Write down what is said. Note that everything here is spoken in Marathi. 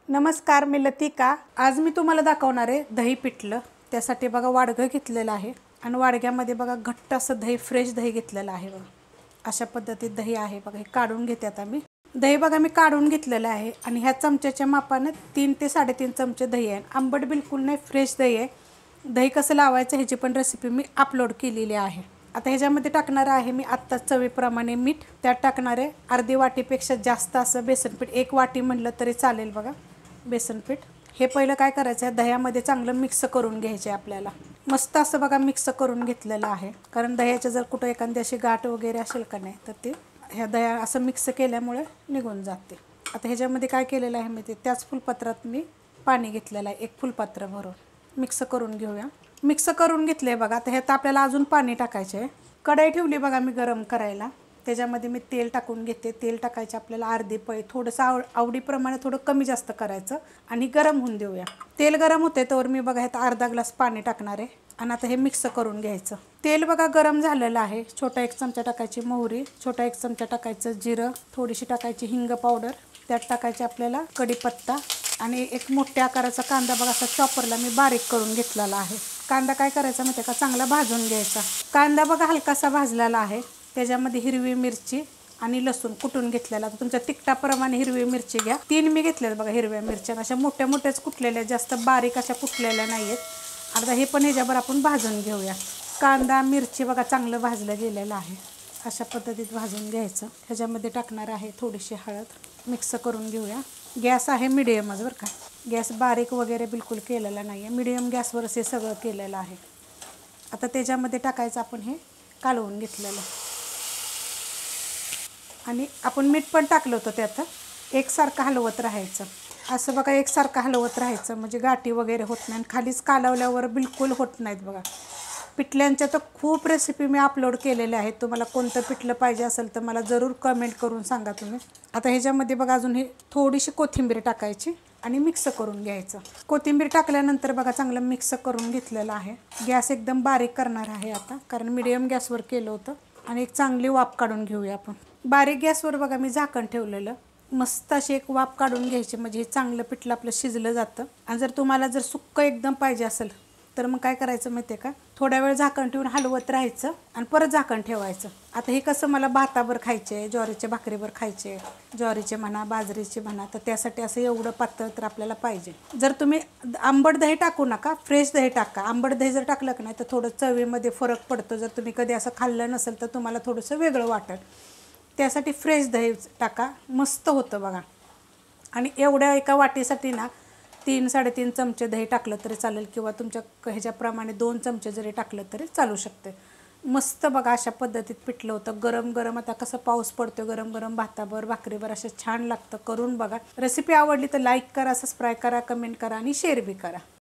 नमस्कार, मी लतिका। आज मी तुम्हाला दाखवणार आहे दही पिठलं। त्यासाठी बघा वाडगं घेतलेलं आहे आणि वाडग्यामध्ये बघा घट्ट असं दही, फ्रेश दही घेतलेलं आहे बघा। अशा पद्धतीत दही आहे बघा। हे काढून घेते आता मी। दही बघा मी काढून घेतलेलं आहे आणि ह्या चमच्याच्या मापाने 3 ते 3.5 चमचे दही आहे। आंबट बिलकुल नाही, फ्रेश दही आहे। दही कसं लावायचं ह्याची पण रेसिपी मी अपलोड केलेली आहे। आता ह्याच्यामध्ये टाकणार आहे मी आत्ता चवीप्रमाणे मीठ। त्यात टाकणार आहे अर्धी वाटीपेक्षा जास्त असं बेसन पीठ, 1 वाटी म्हटलं तरी चालेल बघा बेसन पीठ। हे पहिलं काय करायचं आहे, दह्यामध्ये चांगलं मिक्स करून घ्यायचे आपल्याला। मस्त असं बघा मिक्स करून घेतलेलं आहे, कारण दह्याच्या जर कुठं एखादी अशी गाठ वगैरे असेल का नाही तर ते ह्या दह्या असं मिक्स केल्यामुळे निघून जाते। आता ह्याच्यामध्ये काय केलेलं आहे मी, त्याच फुलपात्रात मी पाणी घेतलेलं आहे, 1 फुलपात्र भरून। मिक्स करून घेऊया। मिक्स करून घेतले बघा। आता ह्यात आपल्याला अजून पाणी टाकायचे आहे। कढई ठेवली बघा मी गरम करायला। त्याच्यामध्ये मी तेल टाकून घेते। तेल टाकायचे आपल्याला अर्धी पळी, थोडंसं आवडीप्रमाणे थोडं कमी जास्त करायचं आणि गरम होऊन देऊया। तेल गरम होते तर मी बघा ह्यात अर्धा ग्लास पाणी टाकणार आहे आणि आता हे मिक्स करून घ्यायचं। तेल बघा गरम झालेलं आहे। छोटा 1 चमचा टाकायची मोहरी, छोटा 1 चमचा टाकायचं जिरं, थोडीशी टाकायची हिंग पावडर, त्यात टाकायचे आपल्याला कढीपत्ता आणि 1 मोठ्या आकाराचा कांदा बघा असा चॉपरला मी बारीक करून घेतलेला आहे। कांदा काय करायचा माहिती का, चांगला भाजून घ्यायचा। कांदा बघा हलकासा भाजलेला आहे। त्याच्यामध्ये हिरवी मिरची आणि लसूण कुटून घेतलेला। आता तुमच्या तिखटाप्रमाणे हिरवी मिरची घ्या। 3 मी घेतल्यात बघा हिरव्या मिरच्या, अशा मोठ्या मोठ्याच कुटलेल्या, जास्त बारीक अशा कुटलेल्या नाहीयेत। आता हे पण ह्याच्यावर आपण भाजून घेऊया। कांदा मिरची बघा चांगलं भाजलं गेलेलं आहे। अशा पद्धतीत भाजून घ्यायचं। ह्याच्यामध्ये टाकणार आहे थोडीशी हळद, मिक्स करून घेऊया। गॅस आहे मिडियमच बरं का, गॅस बारीक वगैरे बिलकुल केलेला नाही आहे, मिडियम गॅसवरच हे सगळं केलेलं आहे। आता त्याच्यामध्ये टाकायचं आपण हे कालवून घेतलेलं आणि आपण मीठ पण टाकलं होतं त्यात। एकसारखं हलवत राहायचं असं बघा, एकसारखं हलवत राहायचं म्हणजे गाठी वगैरे होत नाही, खालीच कालवल्यावर बिलकुल होत नाहीत बघा। पिठल्यांच्या तर खूप रेसिपी मी अपलोड केलेल्या आहेत। तुम्हाला कोणतं पिठलं पाहिजे असेल तर मला जरूर कमेंट करून सांगा तुम्ही। आता ह्याच्यामध्ये बघा अजून हे थोडीशी कोथिंबीर टाकायची आणि मिक्स करून घ्यायचं। कोथिंबीर टाकल्यानंतर बघा चांगलं मिक्स करून घेतलेलं आहे। गॅस एकदम बारीक करणार आहे आता, कारण मीडियम गॅसवर केलं होतं आणि एक चांगली वाफ काढून घेऊया आपण। बारीक गॅसवर बघा मी झाकण ठेवलेलं, मस्त अशी एक वाफ काढून घ्यायची म्हणजे हे चांगलं पिठलं आपलं शिजलं जातं। आणि जर तुम्हाला जर सुक्कं एकदम पाहिजे असेल तर मग काय करायचं माहिती आहे का, थोड्या वेळ झाकण ठेवून हलवत राहायचं आणि परत झाकण ठेवायचं। आता हे कसं मला भातावर खायचे, ज्वारीच्या भाकरीवर खायचे, ज्वारीचे म्हणा बाजरीचे म्हणा, तर त्यासाठी असं एवढं पातळ तर आपल्याला पाहिजे। जर तुम्ही आंबट दही टाकू नका, फ्रेश दही टाका। आंबट दही जर टाकलं की नाही तर थोडं चवीमध्ये फरक पडतो। जर तुम्ही कधी असं खाल्लं नसेल तर तुम्हाला थोडंसं वेगळं वाटेल, त्यासाठी फ्रेश दही टाका, मस्त होतं बघा। आणि एवढ्या एका वाटीसाठी ना 3-3.5 चमचे दही टाकलं तरी चालेल, किंवा तुमच्या ह्याच्याप्रमाणे 2 चमचे जरी टाकलं तरी चालू शकते। मस्त बघा अशा पद्धतीत पिठलं होतं गरम गरम। आता कसं पाऊस पडतो, गरम गरम भातावर भाकरीवर असं छान लागतं। करून बघा। रेसिपी आवडली तर लाईक करा, सबस्क्राईब करा, कमेंट करा आणि शेअर बी करा।